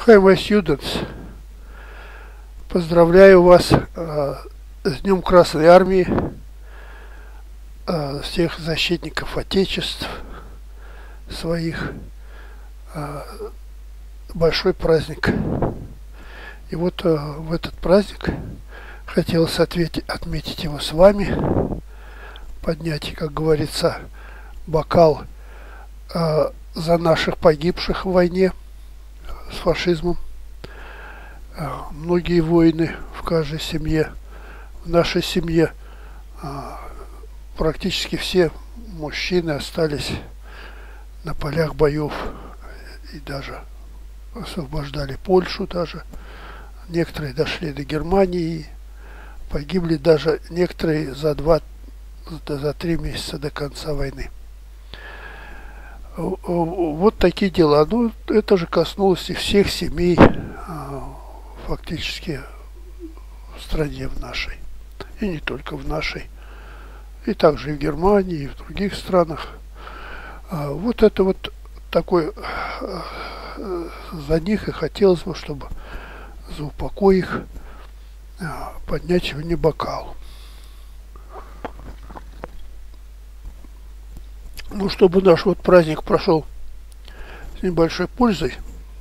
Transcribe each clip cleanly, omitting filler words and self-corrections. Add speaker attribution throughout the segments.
Speaker 1: Hi, my students. Поздравляю вас с Днем Красной Армии, всех защитников Отечеств своих. Большой праздник. И вот в этот праздник хотелось отметить его с вами, поднять, как говорится, бокал за наших погибших в войне с фашизмом. Многие войны в каждой семье. В нашей семье практически все мужчины остались на полях боев и даже освобождали Польшу даже. Некоторые дошли до Германии, погибли даже некоторые за 3 месяца до конца войны. Вот такие дела. Ну, это же коснулось и всех семей фактически в стране в нашей. И не только в нашей. И также и в Германии, и в других странах. Вот это вот такой за них и хотелось бы, чтобы за упокой их поднять сегодня бокал. Ну, чтобы наш вот праздник прошел с небольшой пользой,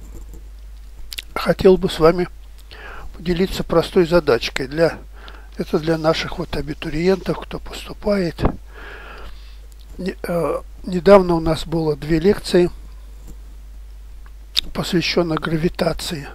Speaker 1: хотел бы с вами поделиться простой задачкой. Это для наших вот абитуриентов, кто поступает. Недавно у нас было 2 лекции, посвященных гравитации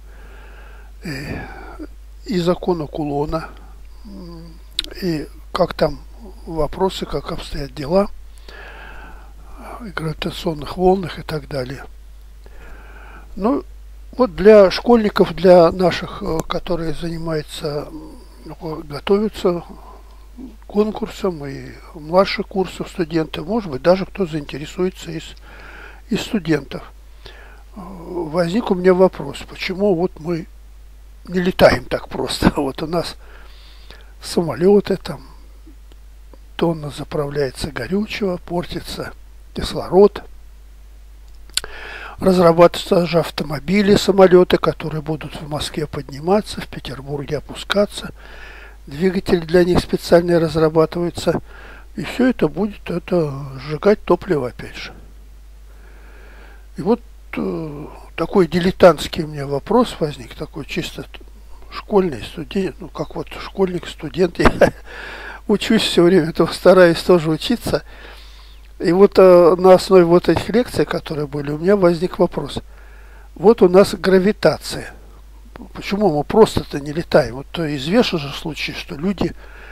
Speaker 1: и закону Кулона, и как там вопросы, как обстоят дела, и гравитационных волнах и так далее. Ну, вот для школьников, для наших, которые занимаются, готовятся к конкурсам и младших курсов студенты, может быть, даже кто заинтересуется из студентов. Возник у меня вопрос, почему вот мы не летаем так просто. Вот у нас самолеты, там тонна заправляется горючего, портится кислород. Разрабатываются же автомобили, самолеты, которые будут в Москве подниматься, в Петербурге опускаться. Двигатели для них специальные разрабатываются. И все это будет сжигать топливо опять же. И вот такой дилетантский у меня вопрос возник, такой чисто школьный, студент, ну как вот школьник, студент. Я учусь все время, то стараюсь тоже учиться. И вот на основе вот этих лекций, которые были, у меня возник вопрос. Вот у нас гравитация. Почему мы просто-то не летаем? Вот известно же случаи, что люди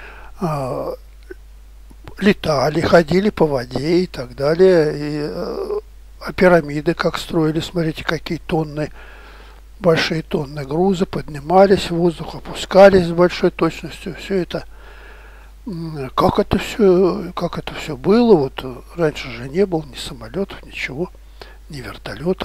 Speaker 1: летали, ходили по воде и так далее. А пирамиды как строили, смотрите, какие тонны, большие тонны груза поднимались в воздух, опускались с большой точностью. Все это. Как это все было? Вот раньше же не было ни самолетов, ничего, ни вертолетов.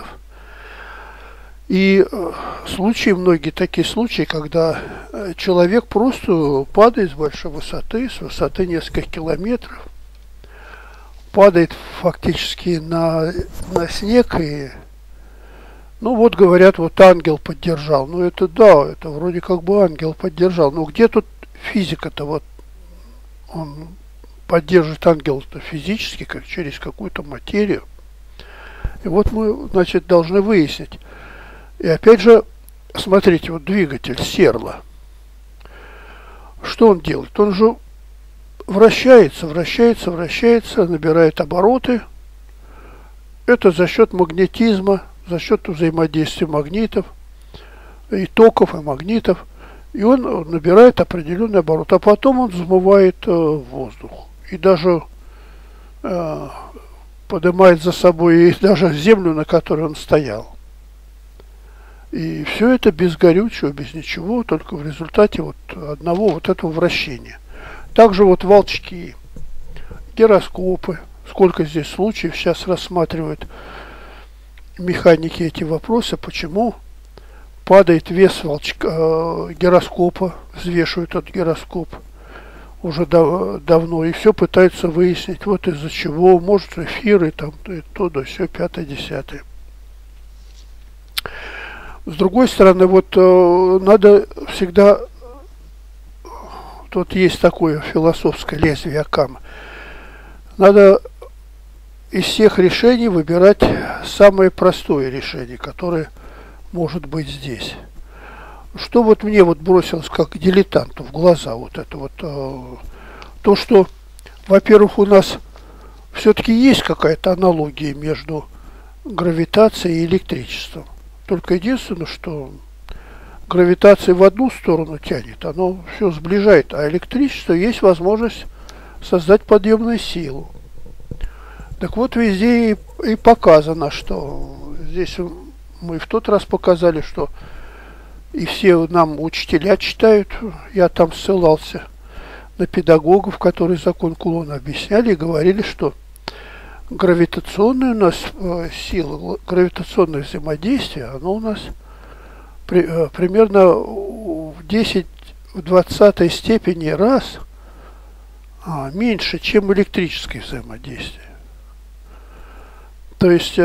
Speaker 1: И многие такие случаи, когда человек просто падает с большой высоты, с высоты нескольких километров, падает фактически на снег и, ну вот говорят, вот ангел поддержал. Ну это да, это вроде как бы ангел поддержал. Но где тут физика-то вот? Он поддерживает ангела-то физически, как через какую-то материю. И вот мы, значит, должны выяснить. И опять же, смотрите, вот двигатель серла. Что он делает? Он же вращается, набирает обороты. Это за счет магнетизма, за счет взаимодействия магнитов, и токов, и магнитов. И он набирает определенный оборот, а потом он взмывает воздух. И даже поднимает за собой и даже землю, на которой он стоял. И все это без горючего, без ничего, только в результате вот одного вот этого вращения. Также вот волчки, гироскопы. Сколько здесь случаев сейчас рассматривают механики эти вопросы, почему падает вес гироскопа, взвешивают этот гироскоп уже давно, и все пытаются выяснить, вот из-за чего, может эфиры, там, и то, да, все, 5-10. С другой стороны, вот надо всегда, тут есть такое философское лезвие Акама, надо из всех решений выбирать самое простое решение, которое может быть здесь. Что вот мне вот бросилось как дилетанту в глаза, вот это вот, то, что, во-первых, у нас все-таки есть какая-то аналогия между гравитацией и электричеством. Только единственное, что гравитация в одну сторону тянет, оно все сближает, а электричество есть возможность создать подъемную силу. Так вот, везде и показано, что здесь мы в тот раз показали, что и все нам учителя читают, я там ссылался на педагогов, которые закон Кулона объясняли и говорили, что гравитационная у нас сила, гравитационное взаимодействие, оно у нас примерно в 10-20 степени раз меньше, чем электрическое взаимодействие. То есть,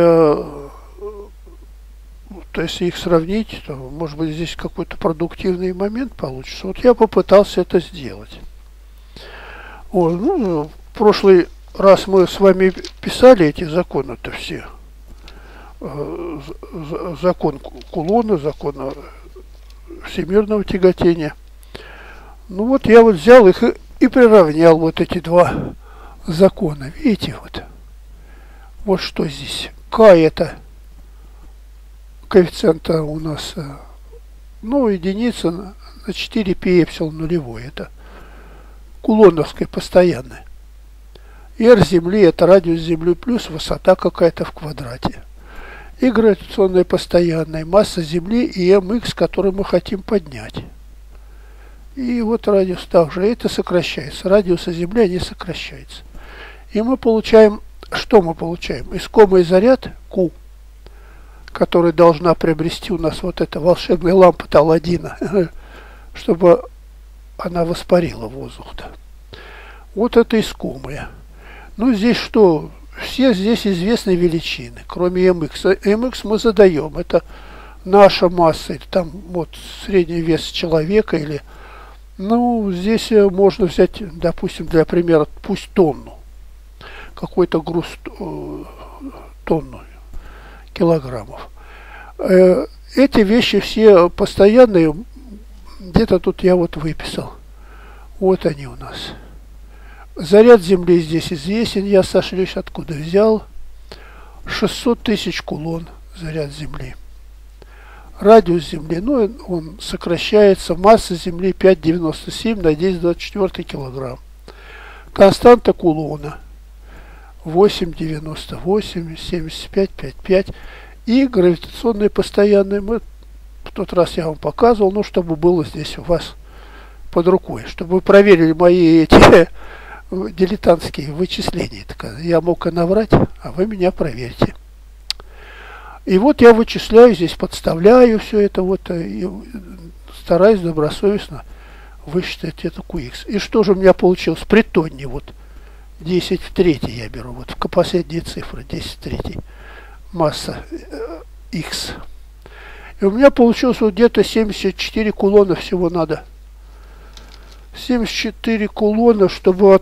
Speaker 1: если их сравнить, то, может быть, здесь какой-то продуктивный момент получится. Вот я попытался это сделать. Вот, ну, в прошлый раз мы с вами писали эти законы-то все. Закон Кулона, закон всемирного тяготения. Ну вот я вот взял их и приравнял вот эти два закона. Видите, вот. Вот что здесь. К это коэффициент у нас, ну, единица на 4 π эпсилон нулевой. Это кулоновская постоянная. R Земли это радиус Земли плюс высота какая-то в квадрате. И гравитационная постоянная масса Земли и mx, который мы хотим поднять. И вот радиус также. Это сокращается. Радиусы Земли они сокращаются. И мы получаем, что мы получаем? Искомый заряд Q, который должна приобрести у нас вот эта волшебная лампа Аладдина, чтобы она воспарила воздух-то. Вот это искомое. Ну, здесь что? Все здесь известные величины, кроме mx. mx мы задаем. Это наша масса. Там вот средний вес человека или... Ну, здесь можно взять, допустим, для примера, пусть тонну. Какой-то груз тонну килограммов. Эти вещи все постоянные. Где-то тут я вот выписал. Вот они у нас. Заряд Земли здесь известен. Я сошлюсь, откуда взял. 600 тысяч кулон заряд Земли. Радиус Земли, ну, он сокращается. Масса Земли 5,97 на 10,24 килограмм. Константа Кулона 8,98, 75, 5,5. И гравитационные постоянные. Мы в тот раз я вам показывал, ну, чтобы было здесь у вас под рукой. Чтобы вы проверили мои эти дилетантские вычисления. Я мог и наврать, а вы меня проверьте. И вот я вычисляю здесь, подставляю все это вот и стараюсь добросовестно высчитать это QX. И что же у меня получилось? При тонне вот 10 в 3 я беру. Вот последние цифры 10 в 3. Масса X. И у меня получилось вот где-то 74 кулона всего надо. 74 кулона, чтобы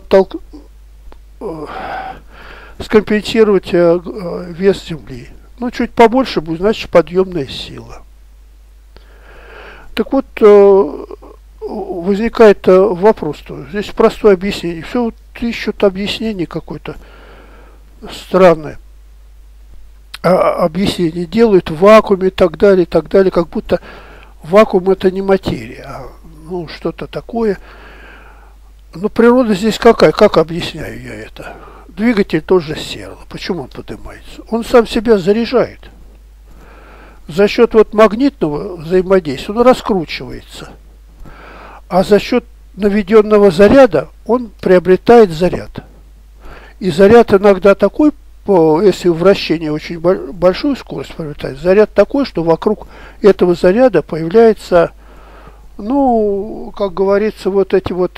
Speaker 1: скомпенсировать вес Земли. Ну, чуть побольше будет, значит, подъемная сила. Так вот, возникает вопрос. Здесь простое объяснение. Все вот ищут объяснение какое-то странное. Объяснение делают в вакууме и так далее, как будто вакуум это не материя, а ну, что-то такое. Но природа здесь какая? Как объясняю я это? Двигатель тоже серо. Почему он поднимается? Он сам себя заряжает. За счет вот магнитного взаимодействия он раскручивается. А за счет наведенного заряда он приобретает заряд. И заряд иногда такой, если вращение очень большую скорость приобретает, заряд такой, что вокруг этого заряда появляется, ну, как говорится, вот эти вот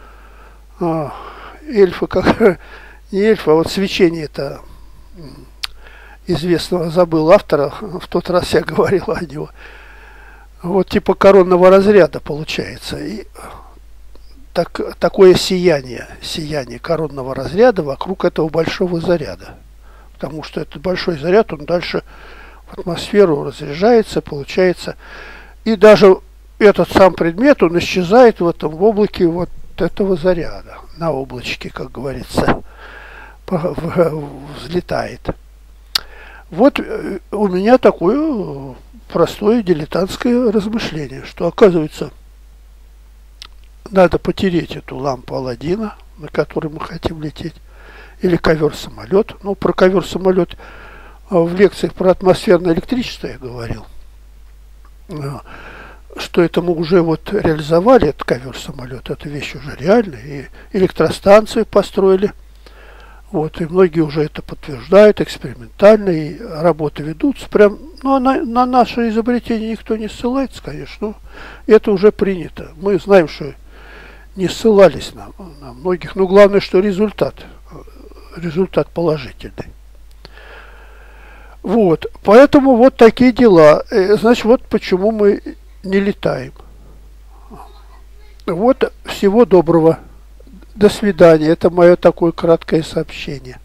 Speaker 1: эльфы, как не эльфы, а вот свечение это известного, забыл автора, в тот раз я говорил о него. Вот типа коронного разряда получается. И такое сияние коронного разряда вокруг этого большого заряда. Потому что этот большой заряд, он дальше в атмосферу разряжается, получается. И даже этот сам предмет, он исчезает в этом в облаке вот этого заряда. На облачке, как говорится, взлетает. Вот у меня такое простое дилетантское размышление, что оказывается надо потереть эту лампу Аладдина, на которой мы хотим лететь, или ковер-самолет. Ну, про ковер-самолет в лекциях про атмосферное электричество я говорил, что это мы уже вот реализовали, этот ковер-самолет, эта вещь уже реальная, и электростанцию построили. Вот, и многие уже это подтверждают экспериментально, и работы ведутся. Прям, ну, на наше изобретение никто не ссылается, конечно, но это уже принято. Мы знаем, что не ссылались на многих, но главное, что результат положительный. Вот, поэтому вот такие дела. Значит, вот почему мы не летаем. Вот, всего доброго. До свидания. Это мое такое краткое сообщение.